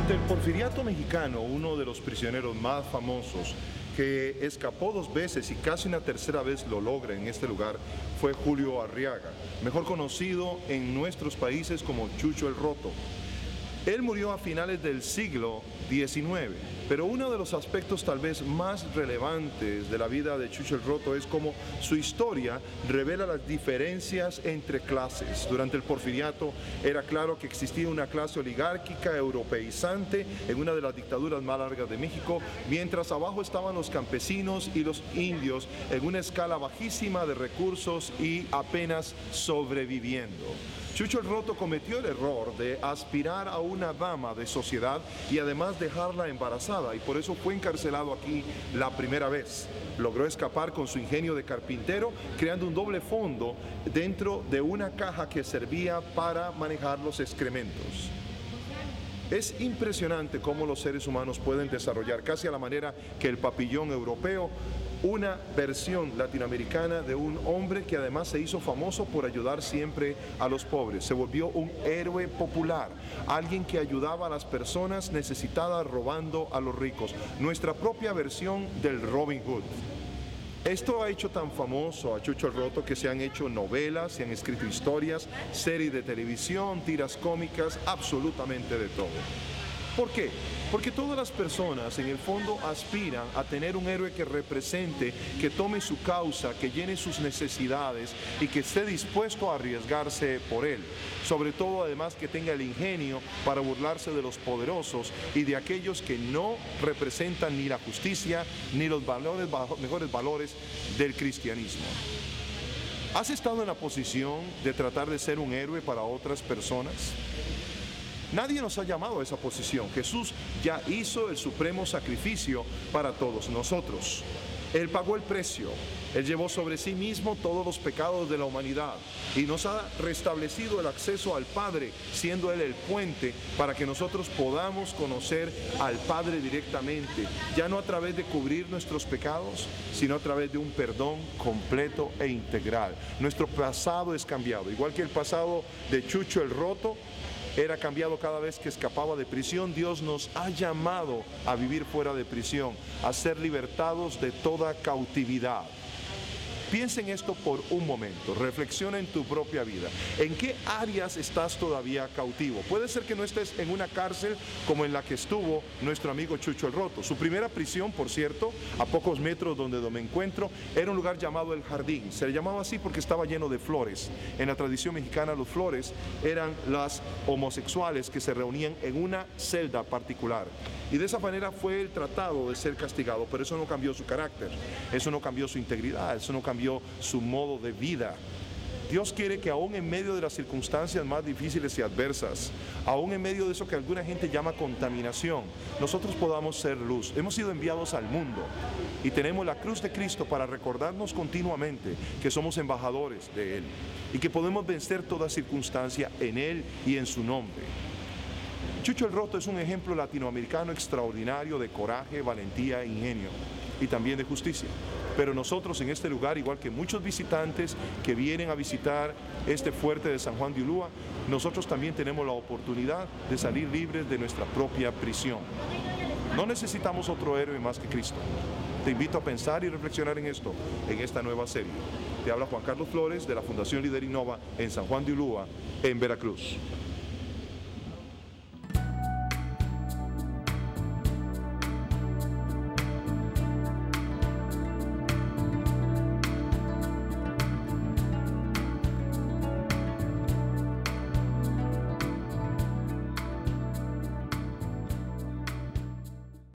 Durante el Porfiriato mexicano, uno de los prisioneros más famosos que escapó 2 veces y casi una tercera vez lo logra en este lugar fue Julio Arriaga, mejor conocido en nuestros países como Chucho el Roto. Él murió a finales del siglo XIX, pero uno de los aspectos tal vez más relevantes de la vida de Chucho el Roto es cómo su historia revela las diferencias entre clases. Durante el Porfiriato era claro que existía una clase oligárquica europeizante en una de las dictaduras más largas de México, mientras abajo estaban los campesinos y los indios en una escala bajísima de recursos y apenas sobreviviendo. Chucho el Roto cometió el error de aspirar a una dama de sociedad y además dejarla embarazada, y por eso fue encarcelado aquí la primera vez. Logró escapar con su ingenio de carpintero, creando un doble fondo dentro de una caja que servía para manejar los excrementos. Es impresionante cómo los seres humanos pueden desarrollar, casi a la manera que el papillón europeo, una versión latinoamericana de un hombre que además se hizo famoso por ayudar siempre a los pobres. Se volvió un héroe popular, alguien que ayudaba a las personas necesitadas robando a los ricos. Nuestra propia versión del Robin Hood. Esto ha hecho tan famoso a Chucho el Roto que se han hecho novelas, se han escrito historias, series de televisión, tiras cómicas, absolutamente de todo. ¿Por qué? Porque todas las personas en el fondo aspiran a tener un héroe que represente, que tome su causa, que llene sus necesidades y que esté dispuesto a arriesgarse por él. Sobre todo además que tenga el ingenio para burlarse de los poderosos y de aquellos que no representan ni la justicia ni los mejores valores del cristianismo. ¿Has estado en la posición de tratar de ser un héroe para otras personas? Nadie nos ha llamado a esa posición. Jesús ya hizo el supremo sacrificio para todos nosotros. Él pagó el precio. Él llevó sobre sí mismo todos los pecados de la humanidad y nos ha restablecido el acceso al Padre, siendo Él el puente para que nosotros podamos conocer al Padre directamente, ya no a través de cubrir nuestros pecados, sino a través de un perdón completo e integral. Nuestro pasado es cambiado, igual que el pasado de Chucho el Roto era cambiado cada vez que escapaba de prisión. Dios nos ha llamado a vivir fuera de prisión, a ser libertados de toda cautividad. Piensa en esto por un momento, reflexiona en tu propia vida. ¿En qué áreas estás todavía cautivo? Puede ser que no estés en una cárcel como en la que estuvo nuestro amigo Chucho el Roto. Su primera prisión, por cierto, a pocos metros donde me encuentro, era un lugar llamado El Jardín. Se le llamaba así porque estaba lleno de flores. En la tradición mexicana, los flores eran las homosexuales que se reunían en una celda particular. Y de esa manera fue el tratado de ser castigado, pero eso no cambió su carácter, eso no cambió su integridad, eso no cambió su modo de vida. Dios quiere que aún en medio de las circunstancias más difíciles y adversas, aún en medio de eso que alguna gente llama contaminación, nosotros podamos ser luz. Hemos sido enviados al mundo y tenemos la cruz de Cristo para recordarnos continuamente que somos embajadores de Él y que podemos vencer toda circunstancia en Él y en su nombre. Chucho el Roto es un ejemplo latinoamericano extraordinario de coraje, valentía e ingenio, y también de justicia. Pero nosotros en este lugar, igual que muchos visitantes que vienen a visitar este fuerte de San Juan de Ulúa, nosotros también tenemos la oportunidad de salir libres de nuestra propia prisión. No necesitamos otro héroe más que Cristo. Te invito a pensar y reflexionar en esto, en esta nueva serie. Te habla Juan Carlos Flores de la Fundación Líder Innova en San Juan de Ulúa, en Veracruz.